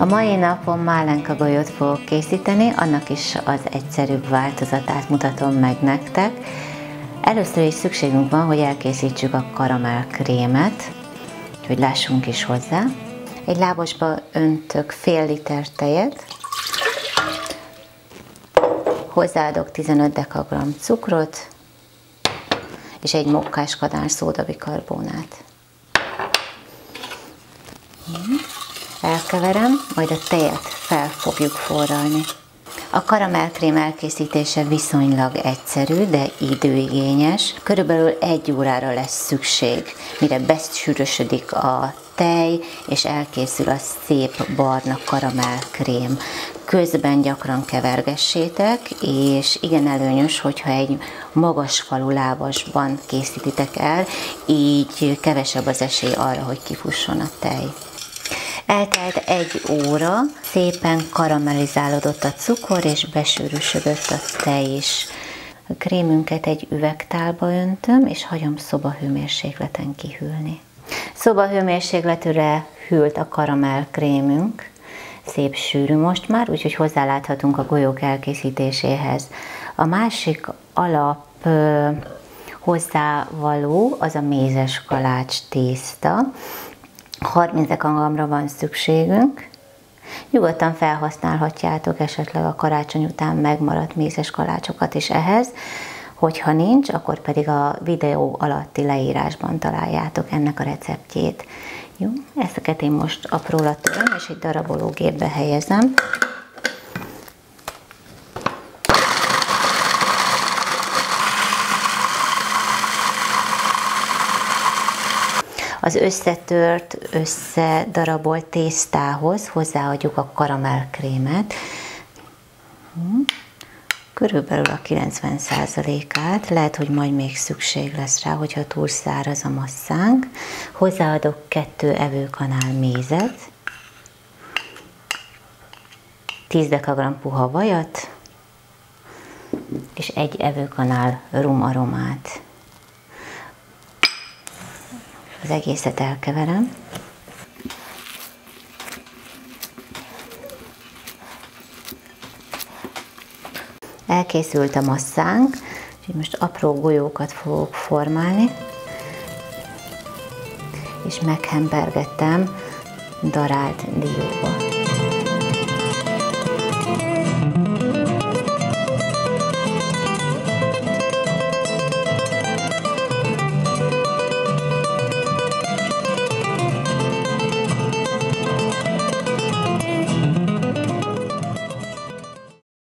mai napon málenka golyót fogok készíteni, annak is az egyszerűbb változatát mutatom meg nektek. Először is szükségünk van, hogy elkészítsük a karamellkrémet, hogy lássunk is hozzá. Egy lábosba öntök fél liter tejet, hozzáadok 15 dekagramm cukrot, és egy mokkáskanál szódabikarbónát. Elkeverem, majd a tejet fel fogjuk forralni. A karamellkrém elkészítése viszonylag egyszerű, de időigényes. Körülbelül 1 órára lesz szükség, mire besűrösödik a tej, és elkészül a szép barna karamellkrém. Közben gyakran kevergessétek, és igen előnyös, hogyha egy magas falú lábasban készítitek el, így kevesebb az esély arra, hogy kifusson a tej. Eltelt 1 óra, szépen karamellizálódott a cukor, és besűrűsödött a tej is. A krémünket egy üvegtálba öntöm, és hagyom szobahőmérsékleten kihűlni. Szobahőmérsékletűre hűlt a karamellkrémünk, szép sűrű most már, úgyhogy hozzáláthatunk a golyók elkészítéséhez. A másik alap hozzávaló az a mézes kalács tészta. 30 dekagrammra van szükségünk. Nyugodtan felhasználhatjátok esetleg a karácsony után megmaradt mézes kalácsokat is ehhez. Hogyha nincs, akkor pedig a videó alatti leírásban találjátok ennek a receptjét. Jó, ezeket én most apróra töröm, és egy darabológépbe helyezem. Az összetört, összedarabolt tésztához hozzáadjuk a karamellkrémet. Körülbelül a 90%-át, lehet, hogy majd még szükség lesz rá, hogyha túl száraz a masszánk. Hozzáadok 2 evőkanál mézet, 10 dekagramm puha vajat, és 1 evőkanál rumaromát. Az egészet elkeverem. Elkészült a masszánk, úgyhogy most apró golyókat fogok formálni, és meghempergettem darált dióba.